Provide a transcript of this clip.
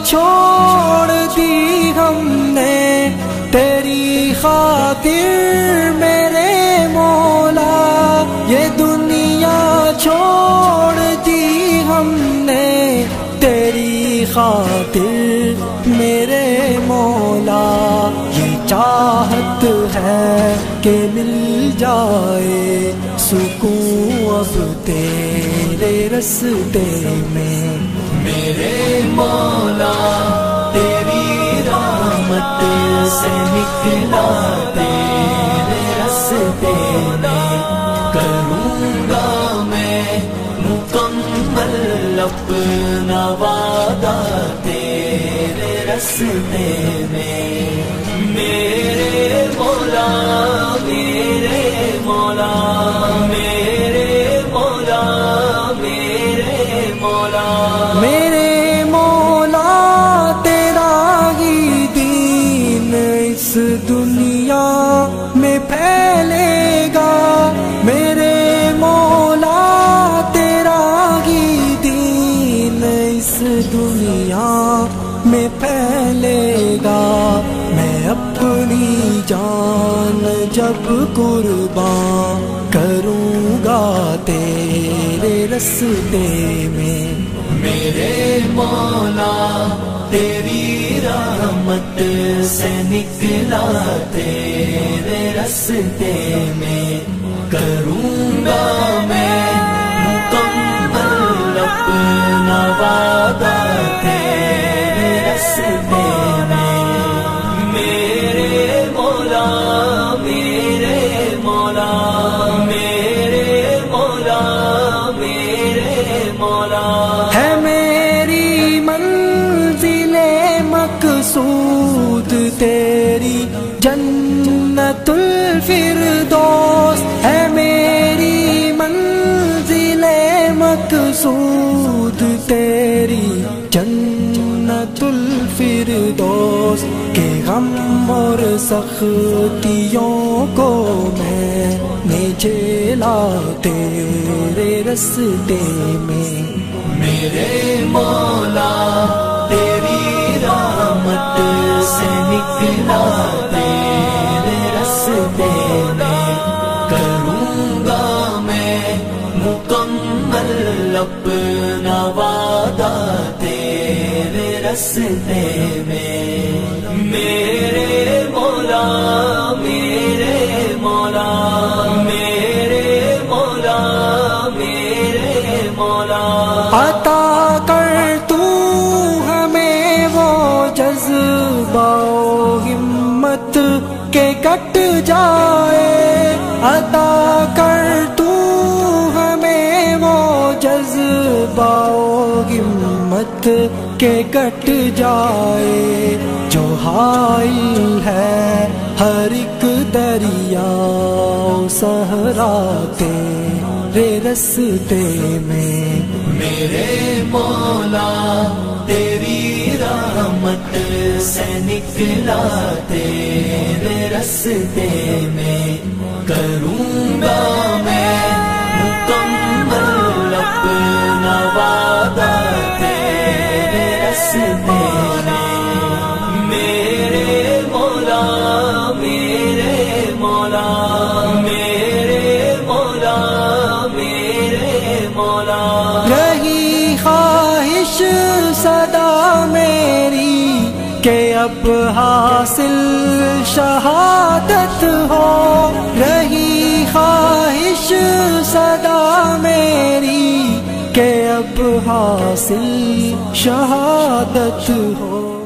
چھوڑ دی ہم نے تیری خاطر میرے مولا، یہ دنیا چھوڑ دی ہم نے تیری خاطر میرے مولا، یہ چاہت ہے کہ مل جائے سکون اب تیرے رستے میں میرے مولا، تیری رحمت سے نکلا تیرے رستے میں، کروں گا میں مکمل اپنا وعدہ تیرے رستے میں، میرے مولا میرے مولا میرے مولا میرے مولا، میرے مولا تیرا ہی دین اس دنیا میں پھیلے گا، میرے مولا تیرا ہی دین اس دنیا میں پھیلے گا، میں اپنی جان جب قربان کروں گا تیرے رستے میں، میرے مولا تیری رحمت سے نکلا تیرے رستے میں، کروں گا میں مکمل اپنا وعدہ تیرے رستے میں، میرے مولا میرے مولا میرے مولا میرے مولا، ہے میری منزل مقصود تیری جنت الفردوس، ہے میری منزل مقصود تیری جنت الفردوس، کہ غم اور سختیوں کو میں نے جھیلا تیرے رستے میں، میرے مولا تیری رحمت سے نکلا تیرے رستے میں، کروں گا میں مکمل اپنا وعدہ تیرے رستے میں، میرے مولا میرے مولا میرے مولا میرے مولا، عطا کر تو ہمیں وہ جذبہ و ہمت کہ کٹ جائے، عطا کر تو ہمیں وہ جذبہ و ہمت کہ کٹ جائے، جو حائل ہے ہر ایک دریا صحرا تیرے رستے میں، میرے مولا تیری رحمت سے نکلا تیرے رستے میں، کروں گا میں مکمل اپنا وعدہ تیرے رستے میں، میرے مولا میرے مولا میرے مولا میرے مولا، رہی خواہش صدا میری کہ اب حاصل شہادت ہو، رہی خواہش صدا میری کہ اب حاصل شہادت ہو،